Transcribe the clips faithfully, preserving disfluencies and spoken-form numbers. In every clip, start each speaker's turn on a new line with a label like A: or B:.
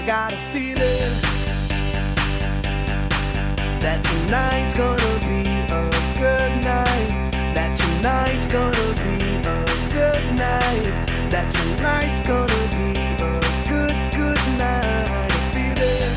A: got a feeling that tonight's gonna be a good night. That tonight's gonna be a good night. That tonight's gonna be a good, good night. A feeling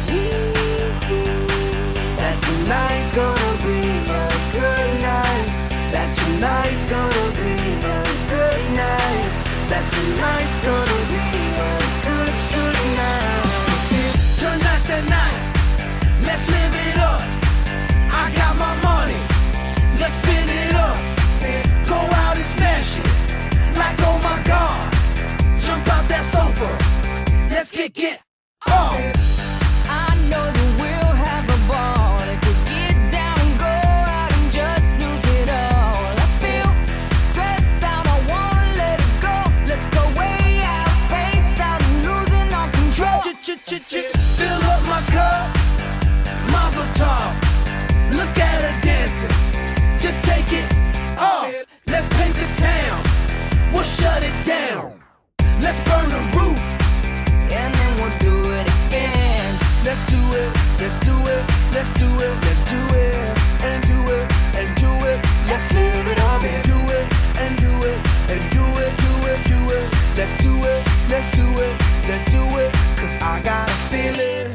A: that tonight's gonna be a good night. That tonight's gonna be a good night. That tonight's gonna be a good, good night. Tonight's the night. Let's live it up. I got my money. Let's spin it up. Go out and smash it. Like, oh my God. Jump out that sofa. Let's kick it off.
B: I know that we'll have a ball if we get down and go out and just lose it all. I feel stressed out, I wanna let it go. Let's go way out, spaced out, and losing all control.
A: Fill up my cup, Mazel tov. Look at her dancing, just take it off. Let's paint the town, we'll shut it down. Let's burn the roof,
B: And then we'll do it again.
A: let's do it, let's do it, let's do it, let's do it, and do it, and do it. Let's live it up and do it, and do it, and do it, do it, do it. Let's do it, let's do it, let's do it. Cause I got a feeling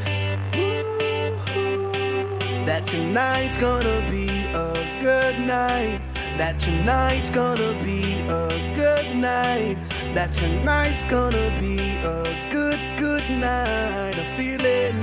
A: that tonight's gonna be a good night. That tonight's gonna be a good night. That tonight's gonna be a good, good night. A feeling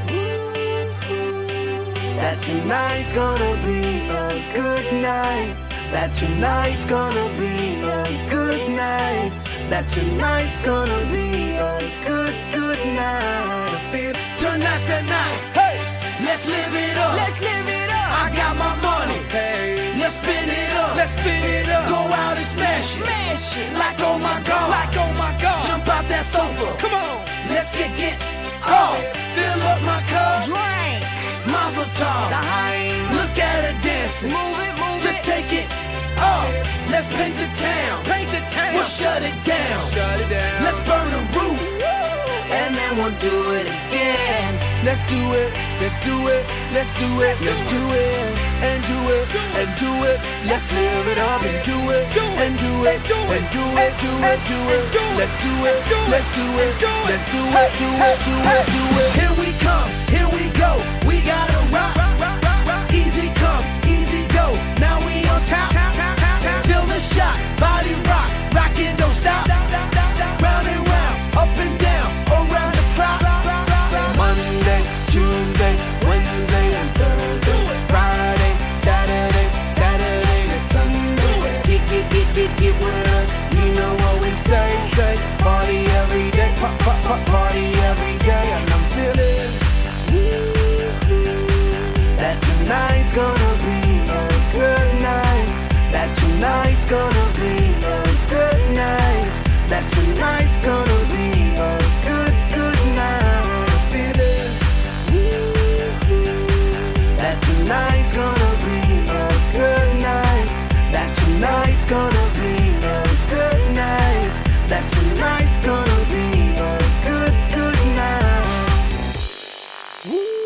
A: that tonight's gonna be a good night. That tonight's gonna be a good night. That tonight's gonna be a good, good night. I feel tonight's the night. Hey, let's live it up.
B: Let's live it up.
A: I got my money. Hey, let's spin it up. Let's spin it up. Go out and smash it.
B: Smash it.
A: Like, oh my God. Like, oh my God. Jump out that sofa. Come on. Let's kick it off. Fill up my cup.
B: Drink.
A: Mazel tov.
B: Dime.
A: Look at her dancing.
B: Move it, move
A: Just
B: it.
A: take it off. Let's paint the town. Paint the town. We'll shut it down. Shut it down. Let's burn the roof.
B: And then we'll do it again.
A: Let's do it. Let's do it. Let's do it. Let's do it. And do it. And do it. Let's live it up and do it. And do it. And do it. Do it. Do it. Let's do it. Let's do it. Let's do it. Do it. Do it. Do it. Here we come. Here we go. We gotta rock. Easy come. Easy go. Now we on top. Feel the shot. Body rock. Rockin', don't stop. Round and round. Up and down. Around the clock. Monday, Tuesday, Wednesday, and Thursday. Friday, Saturday, Saturday to Sunday. Get, get, get, get, get with us. You know what we say, say. Party every day, pop, pop, pop, party every day. And I'm feeling that tonight's gonna be a good night. That tonight's gonna be a good night. That tonight's gonna be a good, good night. I'm feeling that tonight's gonna be a good night. That tonight's gonna be a good night. That tonight's gonna be a good, good night.